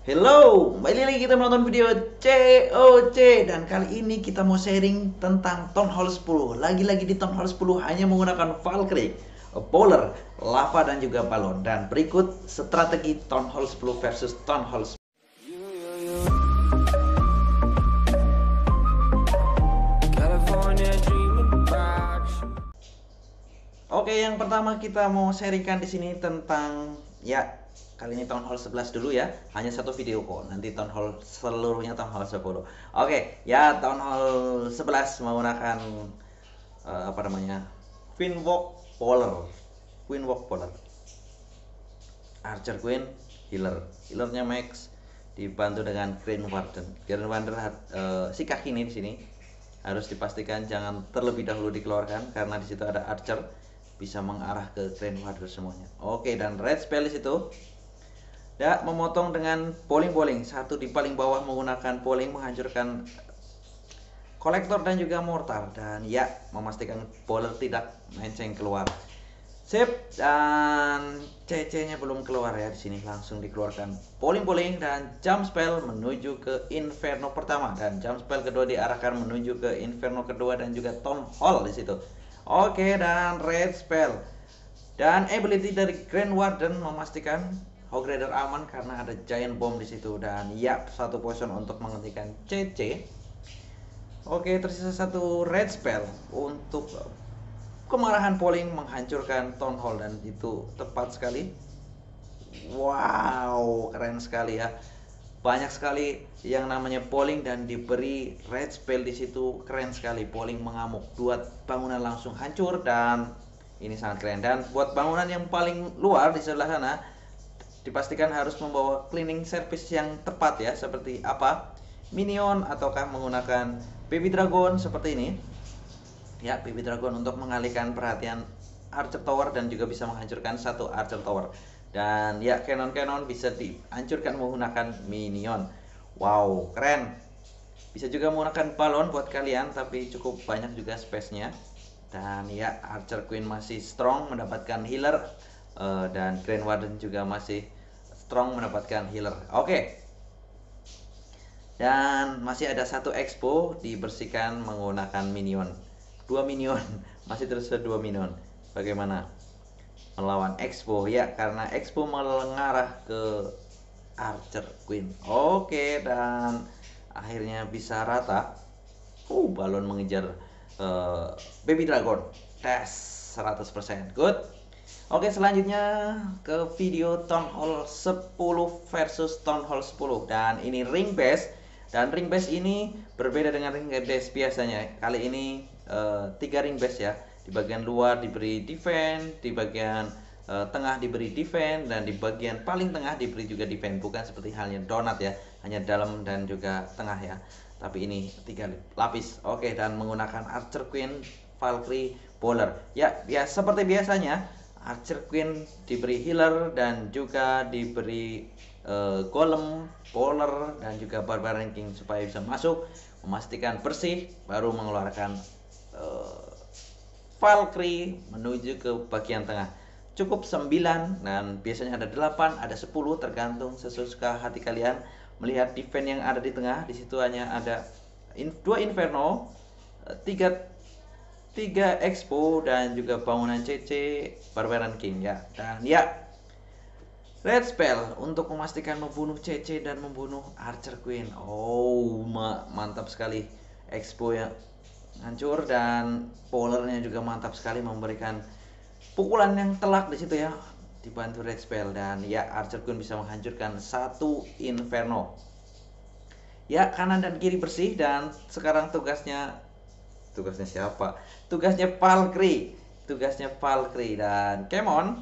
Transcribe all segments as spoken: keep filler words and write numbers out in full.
Hello, kembali lagi kita menonton video C O C. Dan kali ini kita mau sharing tentang Town Hall sepuluh. Lagi-lagi di Town Hall sepuluh hanya menggunakan Valkyrie, Polar, Lava dan juga Balon. Dan berikut strategi Town Hall sepuluh versus Town Hall sepuluh. Oke, yang pertama kita mau sharingkan di sini tentang ya kali ini Town Hall sebelas dulu ya. Hanya satu video kok. Nanti Town Hall seluruhnya Town Hall sepuluh. Oke, ya Town Hall sebelas menggunakan uh, apa namanya? Queen Walk Polar. Queen Walk Polar. Archer Queen, healer. Healernya Max dibantu dengan Green Warden. Green Warden uh, si kaki ini di sini harus dipastikan jangan terlebih dahulu dikeluarkan karena di situ ada Archer bisa mengarah ke Grand Warden semuanya. Oke, dan red spell di situ ya memotong dengan polling-polling. Satu di paling bawah menggunakan polling menghancurkan kolektor dan juga mortar, dan ya memastikan polar tidak menceng keluar. Sip, dan C C-nya belum keluar ya di sini, langsung dikeluarkan polling-polling dan jump spell menuju ke Inferno pertama, dan jump spell kedua diarahkan menuju ke Inferno kedua dan juga Town Hall di situ. Oke, dan red spell dan ability dari Grand Warden memastikan Hog Rider aman karena ada Giant Bomb di situ, dan ya satu potion untuk menghentikan C C. Oke, tersisa satu red spell untuk kemarahan polling menghancurkan Town Hall, dan itu tepat sekali. Wow, keren sekali ya. Banyak sekali yang namanya polling dan diberi red spell di situ, keren sekali. Polling mengamuk, dua bangunan langsung hancur, dan ini sangat keren. Dan buat bangunan yang paling luar di sebelah sana dipastikan harus membawa cleaning service yang tepat ya, seperti apa? Minion ataukah menggunakan baby dragon seperti ini. Ya, baby dragon untuk mengalihkan perhatian Archer Tower dan juga bisa menghancurkan satu Archer Tower. Dan ya, cannon-cannon bisa dihancurkan menggunakan minion. Wow, keren. Bisa juga menggunakan balon buat kalian, tapi cukup banyak juga space-nya. Dan ya, Archer Queen masih strong mendapatkan healer, uh, dan Grand Warden juga masih strong mendapatkan healer. Oke. Dan masih ada satu expo dibersihkan menggunakan minion. Dua minion, masih tersisa dua minion. Bagaimana melawan Expo? Ya, karena Expo mengarah ke Archer Queen. Oke, dan akhirnya bisa rata. Uh, balon mengejar uh, baby dragon. Tes seratus persen. Good. Oke, selanjutnya ke video Town Hall sepuluh versus Town Hall sepuluh, dan ini ring base. Dan ring base ini berbeda dengan ring base biasanya. Kali ini uh, tiga ring base ya. Di bagian luar diberi defense, di bagian uh, tengah diberi defense, dan di bagian paling tengah diberi juga defense. Bukan seperti halnya donat ya, hanya dalam dan juga tengah ya. Tapi ini tiga lapis. Oke, dan menggunakan Archer Queen, Valkyrie, Polar. Ya, ya seperti biasanya Archer Queen diberi healer dan juga diberi uh, golem, Polar, dan juga Barbarian King supaya bisa masuk, memastikan bersih, baru mengeluarkan uh, Valkyrie menuju ke bagian tengah. Cukup sembilan, dan biasanya ada delapan, ada sepuluh, tergantung sesuka hati kalian. Melihat defense yang ada di tengah, di situ hanya ada dua Inferno, tiga tiga Expo, dan juga bangunan C C Barbarian King ya. Dan ya, red spell untuk memastikan membunuh C C dan membunuh Archer Queen. Oh, ma mantap sekali. Expo yang hancur, dan polarnya juga mantap sekali memberikan pukulan yang telak di situ ya, dibantu red spell. Dan ya, Archer Queen bisa menghancurkan satu Inferno. Ya, kanan dan kiri bersih, dan sekarang tugasnya tugasnya siapa? Tugasnya Valkyrie. Tugasnya Valkyrie dan Kemon.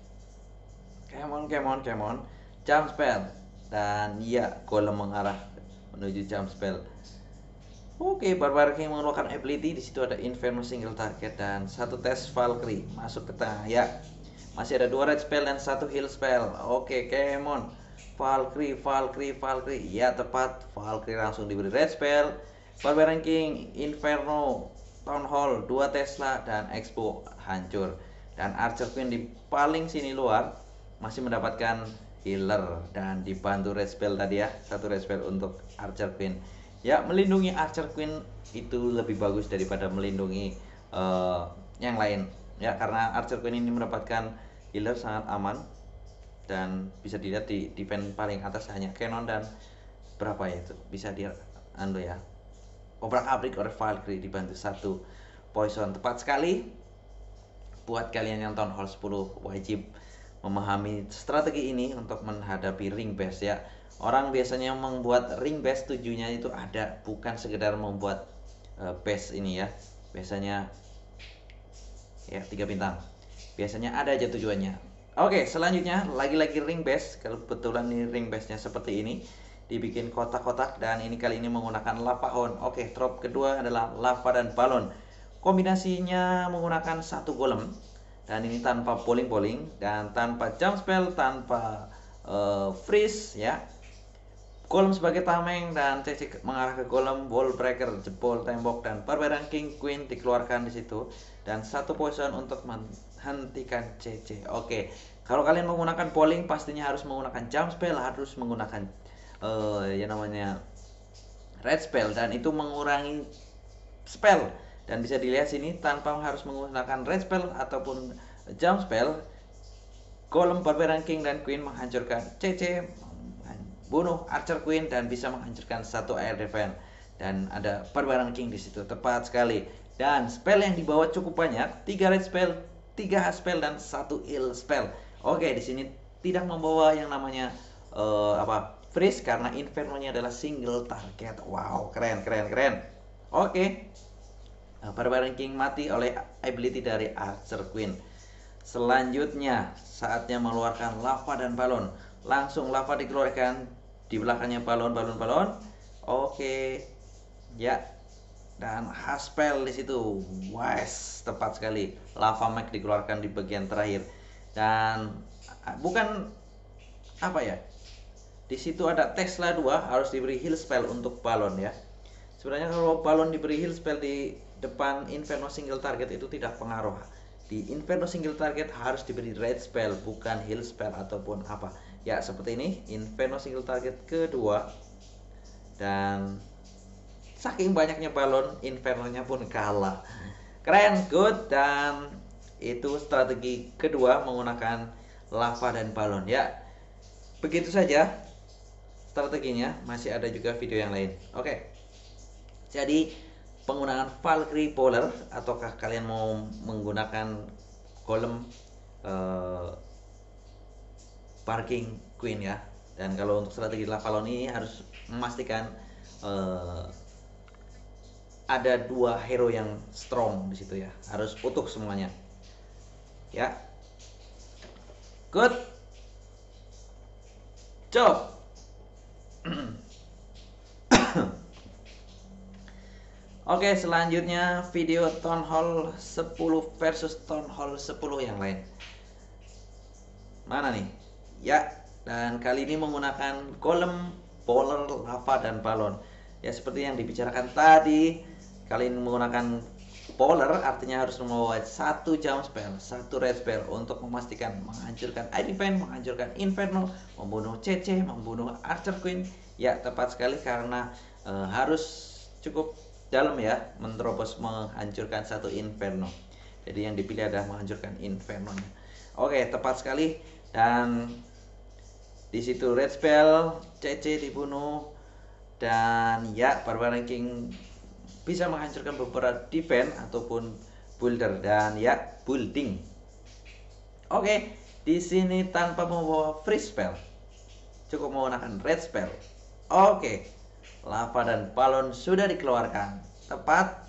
Kemon, Kemon, Kemon. Jump spell. Dan ya, golem mengarah menuju jump spell. Oke, Barbarian King mengeluarkan ability. Di situ ada Inferno single target dan satu tes Valkyrie masuk ke tengah ya. Masih ada dua red spell dan satu heal spell. Oke, come on. Valkyrie, Valkyrie, Valkyrie. Ya, tepat. Valkyrie langsung diberi red spell. Barbarian King, Inferno, Town Hall, dua Tesla, dan Expo hancur. Dan Archer Queen di paling sini luar masih mendapatkan healer dan dibantu red spell tadi ya, satu red spell untuk Archer Queen. Ya, melindungi Archer Queen itu lebih bagus daripada melindungi uh, yang lain ya, karena Archer Queen ini mendapatkan healer sangat aman dan bisa dilihat di defense paling atas hanya Cannon dan berapa ya itu bisa dia ando ya, obrak-abrik oleh Valkyrie dibantu satu poison. Tepat sekali. Buat kalian yang Town Hall sepuluh wajib memahami strategi ini untuk menghadapi ring base ya. Orang biasanya membuat ring base tujuannya itu ada, bukan sekedar membuat uh, base ini ya. Biasanya ya tiga bintang. Biasanya ada aja tujuannya. Oke, selanjutnya lagi-lagi ring base. Kebetulan ini ring base-nya seperti ini, dibikin kotak-kotak dan ini kali ini menggunakan lava horn. Oke, trop kedua adalah lava dan balon. Kombinasinya menggunakan satu golem dan ini tanpa bowling-bowling dan tanpa jump spell, tanpa uh, freeze ya. Golem sebagai tameng dan C C mengarah ke golem, wall breaker, jebol tembok dan Barbarian King Queen dikeluarkan di situ dan satu poison untuk menghentikan C C. Oke, kalau kalian menggunakan bowling pastinya harus menggunakan jump spell, harus menggunakan uh, ya namanya red spell dan itu mengurangi spell. Dan bisa dilihat sini tanpa harus menggunakan red spell ataupun jump spell, golem Barbarian King dan Queen menghancurkan C C, bunuh Archer Queen dan bisa menghancurkan satu air defense. Dan ada Barbarian King di situ, tepat sekali. Dan spell yang dibawa cukup banyak, tiga red spell, tiga hard spell dan satu heal spell. Oke, di sini tidak membawa yang namanya uh, apa freeze karena inferno-nya adalah single target. Wow, keren keren keren. Oke. Nah, Barbarian King mati oleh ability dari Archer Queen. Selanjutnya saatnya mengeluarkan lava dan balon. Langsung lava dikeluarkan, di belakangnya balon balon balon. Oke. Ya. Dan Haspel di situ. Wes, tepat sekali. Lava mag dikeluarkan di bagian terakhir. Dan bukan apa ya? Di situ ada Tesla dua harus diberi heal spell untuk balon ya. Sebenarnya kalau balon diberi heal spell di depan Inferno single target itu tidak pengaruh. Di Inferno single target harus diberi red spell, bukan heal spell ataupun apa. Ya seperti ini, Inferno single target kedua. Dan saking banyaknya balon, Inferno-nya pun kalah. Keren, good. Dan itu strategi kedua menggunakan lava dan balon ya. Begitu saja strateginya, masih ada juga video yang lain. Oke. Jadi penggunaan Valkyrie Polar, ataukah kalian mau menggunakan golem uh, Parking Queen ya. Dan kalau untuk strategi Lavalon ini harus memastikan uh, ada dua hero yang strong di situ ya, harus utuh semuanya ya. Good job. Oke, selanjutnya video Town Hall sepuluh versus Town Hall sepuluh yang lain. Mana nih? Ya, dan kali ini menggunakan golem, polar, lava, dan balon. Ya, seperti yang dibicarakan tadi, kali ini menggunakan polar artinya harus membawa satu jump spell, satu red spell untuk memastikan menghancurkan air defense, menghancurkan inferno, membunuh C C, membunuh Archer Queen. Ya, tepat sekali karena e, harus cukup dalam ya, menerobos menghancurkan satu inferno. Jadi yang dipilih adalah menghancurkan inferno-nya. Oke, tepat sekali. Dan di situ red spell, C C dibunuh, dan ya Barbarian King bisa menghancurkan beberapa defense ataupun builder dan ya building. Oke, di sini tanpa membawa free spell, cukup menggunakan red spell. Oke. Lava dan balon sudah dikeluarkan. Tepat.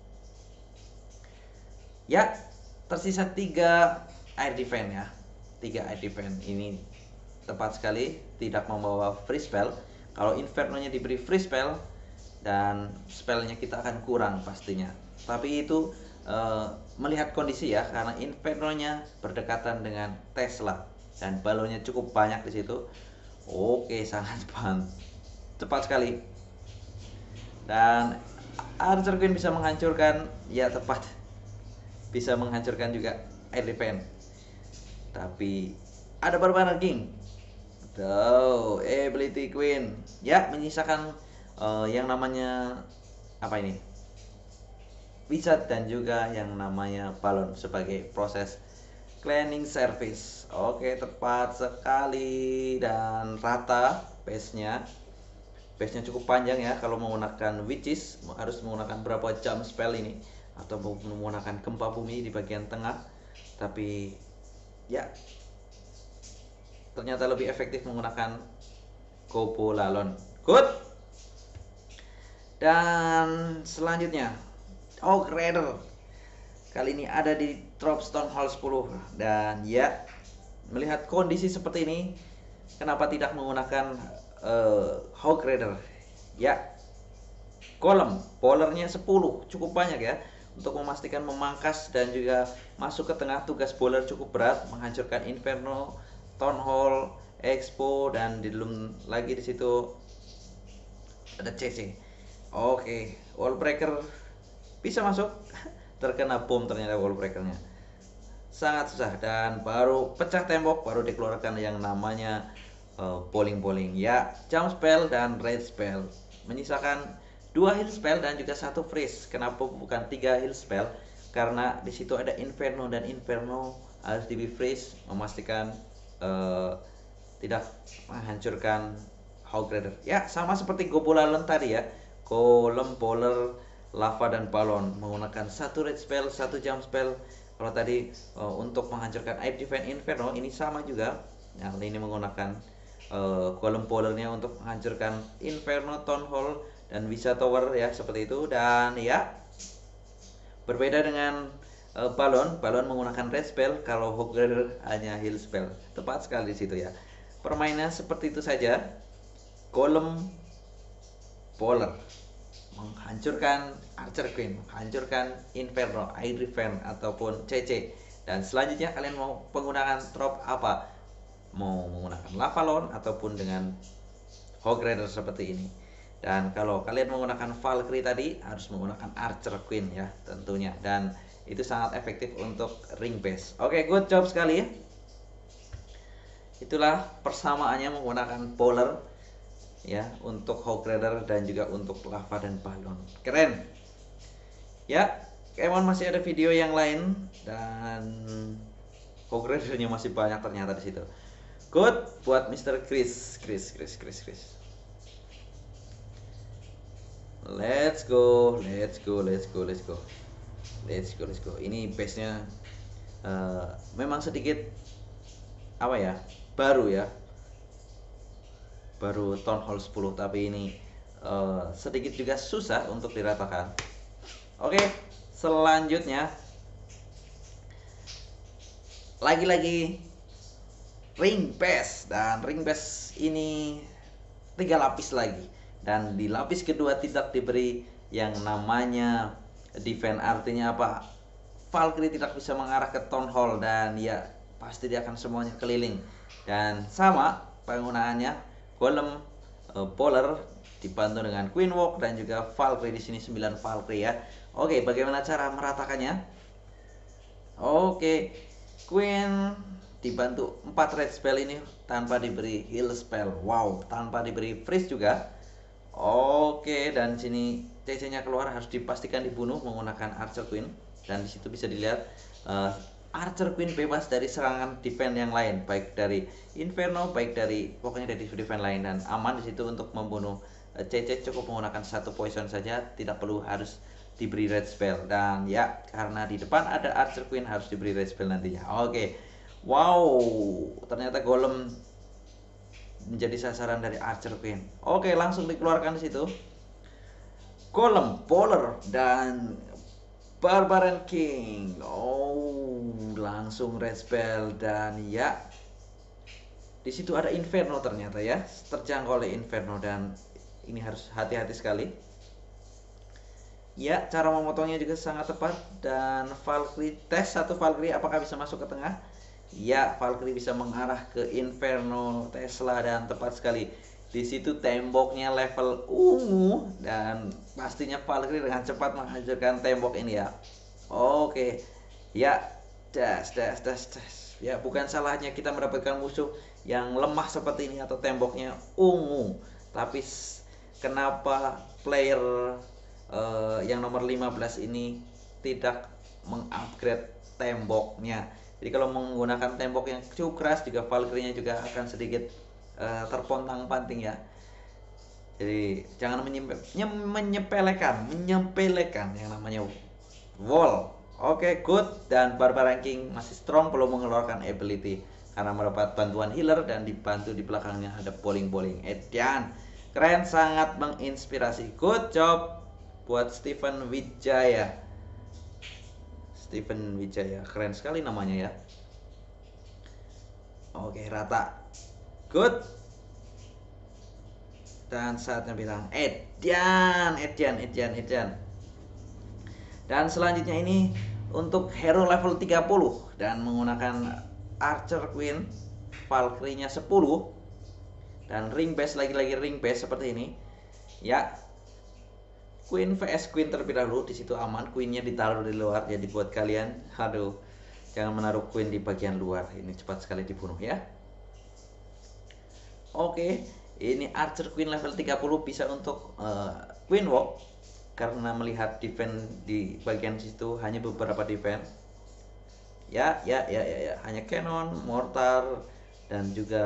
Ya, tersisa tiga air defense ya. Tiga air defense ini tepat sekali, tidak membawa free spell. Kalau inferno-nya diberi free spell dan spellnya kita akan kurang pastinya. Tapi itu e, melihat kondisi ya, karena inferno-nya berdekatan dengan Tesla dan balonnya cukup banyak di situ. Oke, sangat cepat. Cepat sekali. Dan Archer Queen bisa menghancurkan, ya tepat, bisa menghancurkan juga air defense. Tapi ada Barbarian King Tuh, ability queen. Ya, menyisakan uh, yang namanya apa ini? Wizard dan juga yang namanya balon sebagai proses cleaning service. Oke, tepat sekali dan rata base-nya. Base-nya cukup panjang ya kalau menggunakan witches, harus menggunakan berapa jam spell ini atau menggunakan gempa bumi di bagian tengah. Tapi ya ternyata lebih efektif menggunakan Kobolalon. Good. Dan selanjutnya Hog Rider. Kali ini ada di Dropstone Hall sepuluh. Dan ya, melihat kondisi seperti ini, kenapa tidak menggunakan uh, Hog Rider? Ya, golem bowlernya sepuluh, cukup banyak ya. Untuk memastikan memangkas dan juga masuk ke tengah, tugas bowler cukup berat, menghancurkan Inferno, Town Hall, Expo, dan di belum lagi di situ ada C C. Oke, wall breaker bisa masuk. Terkena bom ternyata wall breakernya. Sangat susah dan baru pecah tembok baru dikeluarkan yang namanya uh, bowling-bowling. Ya, jump spell dan red spell. Menyisakan dua heal spell dan juga satu freeze. Kenapa bukan tiga heal spell? Karena di situ ada Inferno dan Inferno harus di freeze, memastikan uh, tidak menghancurkan Hog Rider. Ya, sama seperti Kobolalon tadi ya. Golem, bowler, lava dan balon menggunakan satu red spell, satu jump spell. Kalau tadi uh, untuk menghancurkan Ape Divine Inferno ini sama juga. Nah, ini menggunakan uh, golem bowlernya untuk menghancurkan Inferno, Town Hall dan Visa Tower ya, seperti itu. Dan ya, berbeda dengan uh, balon, balon menggunakan red spell, kalau Hog Rider hanya heal spell. Tepat sekali di situ ya. Permainan seperti itu saja. Golem, bowler menghancurkan Archer Queen, menghancurkan Inferno, Air Defense ataupun C C. Dan selanjutnya kalian mau menggunakan trop apa? Mau menggunakan Lavalon ataupun dengan Hog Rider seperti ini. Dan kalau kalian menggunakan Valkyrie tadi harus menggunakan Archer Queen ya tentunya. Dan itu sangat efektif untuk ring base. Oke, good job sekali ya. Itulah persamaannya menggunakan bowler ya untuk Hog Rider dan juga untuk lava dan balon. Keren ya. Kemon masih ada video yang lain dan Hog Ridernya masih banyak ternyata di situ. Good buat mister Chris Chris Chris Chris Chris. Let's go, let's go, let's go, let's go, let's go, let's go. Ini base nya uh, memang sedikit apa ya, baru ya, baru Town Hall sepuluh, tapi ini uh, sedikit juga susah untuk diratakan. Oke, selanjutnya lagi-lagi ring base, dan ring base ini tiga lapis lagi, dan di lapis kedua tidak diberi yang namanya defense. Artinya apa? Valkyrie tidak bisa mengarah ke Town Hall dan ya pasti dia akan semuanya keliling. Dan sama penggunaannya, golem, uh, bowler dibantu dengan Queen Walk dan juga Valkyrie. Di sini sembilan Valkyrie ya. Oke, bagaimana cara meratakannya? Oke, Queen dibantu empat red spell ini tanpa diberi heal spell. Wow, tanpa diberi freeze juga. Oke, dan sini C C-nya keluar, harus dipastikan dibunuh menggunakan Archer Queen. Dan di situ bisa dilihat uh, Archer Queen bebas dari serangan defense yang lain, baik dari Inferno, baik dari pokoknya dari defense lain, dan aman di situ untuk membunuh uh, C C. Cukup menggunakan satu poison saja, tidak perlu harus diberi red spell. Dan ya, karena di depan ada Archer Queen harus diberi red spell nantinya. Oke, wow, ternyata golem menjadi sasaran dari Archer Queen. Oke, langsung dikeluarkan di situ golem, bowler dan Barbarian King. Oh, langsung red spell. Dan ya, di situ ada Inferno ternyata ya, terjangkau oleh Inferno, dan ini harus hati-hati sekali. Ya, cara memotongnya juga sangat tepat. Dan Valkyrie, tes satu Valkyrie apakah bisa masuk ke tengah. Ya, Valkyrie bisa mengarah ke Inferno Tesla, dan tepat sekali. Di situ temboknya level ungu, dan pastinya Valkyrie dengan cepat menghancurkan tembok ini ya. Oke, ya, das, das, das, das. Ya, bukan salahnya kita mendapatkan musuh yang lemah seperti ini atau temboknya ungu. Tapi kenapa player uh, yang nomor lima belas ini tidak mengupgrade temboknya? Jadi kalau menggunakan tembok yang cukup keras juga Valkyrie-nya juga akan sedikit uh, terpontang-panting ya. Jadi jangan menyepe, menyepelekan, menyepelekan yang namanya wall. Oke, okay, good. Dan Barbara King masih strong, belum mengeluarkan ability karena mendapat bantuan healer dan dibantu di belakangnya ada bowling-bowling. Edian, keren, sangat menginspirasi. Good job buat Stephen Wijaya. Stephen Wijaya, keren sekali namanya ya. Oke, okay, rata. Good. Dan saatnya bilang Edian, Edian, Edian, Edian. Dan selanjutnya ini untuk hero level tiga puluh dan menggunakan Archer Queen, Valkyrie-nya sepuluh dan ring base, lagi-lagi ring base seperti ini. Ya. Queen vs Queen terlebih dahulu, di situ aman, Queen-nya ditaruh di luar. Jadi buat kalian, aduh, jangan menaruh Queen di bagian luar. Ini cepat sekali dibunuh ya. Oke, ini Archer Queen level tiga puluh bisa untuk uh, Queen Walk karena melihat defense di bagian situ hanya beberapa defense. Ya, ya, ya, ya, ya, hanya cannon, mortar dan juga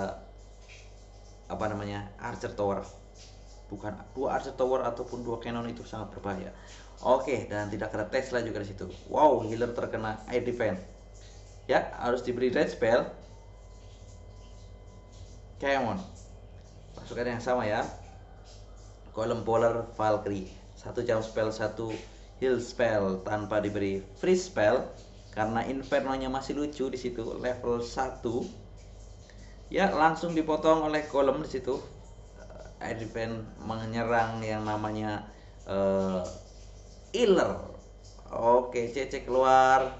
apa namanya? Archer Tower. Bukan dua Archer Tower ataupun dua cannon, itu sangat berbahaya. Oke, dan tidak ada Tesla juga di situ. Wow, healer terkena air defense. Ya, harus diberi red spell. Come on. Pasukan yang sama ya. Golem Bowler Valkyrie, satu jam spell, satu heal spell tanpa diberi free spell karena Inferno-nya masih lucu di situ, level satu. Ya, langsung dipotong oleh golem di situ. Air defense menyerang yang namanya uh, healer. Oke, C C keluar.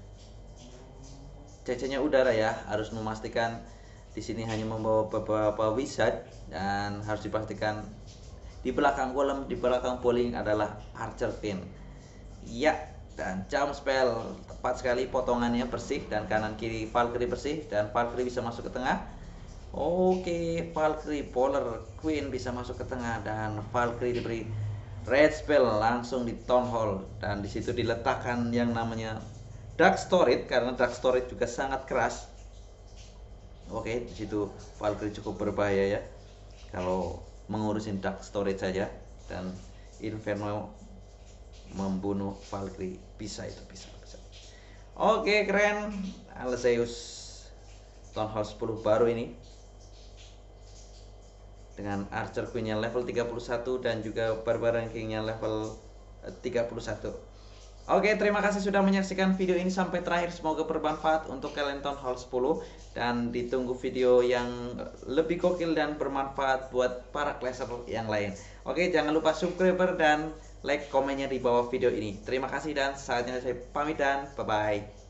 C C-nya udara ya, harus memastikan di sini hanya membawa beberapa wizard dan harus dipastikan di belakang golem, di belakang bowling adalah Archer Queen. Ya, dan jump spell tepat sekali, potongannya bersih dan kanan kiri Valkyrie bersih dan Valkyrie bisa masuk ke tengah. Oke, Valkyrie Polar Queen bisa masuk ke tengah dan Valkyrie diberi red spell langsung di Town Hall dan di situ diletakkan yang namanya Dark Storage karena Dark Storage juga sangat keras. Oke, di situ Valkyrie cukup berbahaya ya kalau mengurusin Dark Storage saja, dan Inferno membunuh Valkyrie bisa, itu bisa, bisa. Oke, keren. Alseus Town Hall sepuluh baru ini dengan Archer Queen-nya level tiga puluh satu dan juga Barbarian King-nya level tiga puluh satu. Oke, terima kasih sudah menyaksikan video ini sampai terakhir. Semoga bermanfaat untuk kalian Town Hall sepuluh dan ditunggu video yang lebih gokil dan bermanfaat buat para clasher yang lain. Oke, jangan lupa subscriber dan like komennya di bawah video ini. Terima kasih dan saatnya saya pamit dan bye-bye.